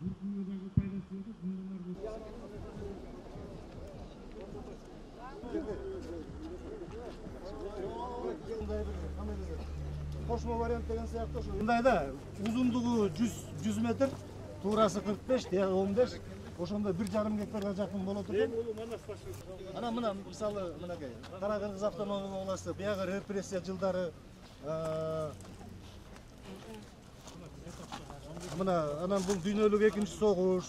Кошмо вариант деген сыяктуу ошо. Мындай да, узундугу 100 метр, туурасы 45, тиягы 15. Ошондо 1,5 гектарга жакын болот экен. Анан мына мисалы мынакей Кара Кыргыз автономиялык областы биягы репрессия жылдары мына анан бул дүйнөлүк экинчи согуш.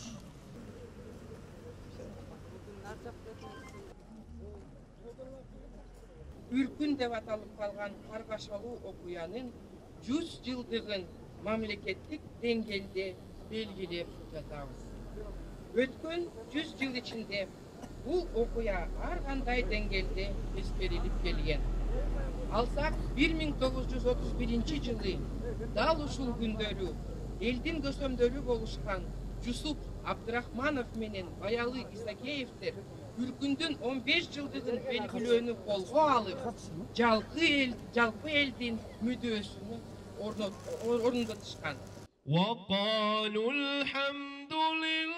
Үркүн деп аталып калган каргашалуу окуянын 100 жылдыгын мамлекеттик деңгээлде белгилеп жатабыз. Өткөн 100 жыл ичинде бул окуя ар кандай деңгээлде эскерилип келген. Алсак 1931 жылы дал ушул күндөрү элдин көсөмдөрү болушкан Жусуп Абдрахманов менен Баялы Исакеевтер Үркүндүн 15 жылдыгын белгилөөнү колго алып, жалпы элдин мүдөөсүнү орнотушкан.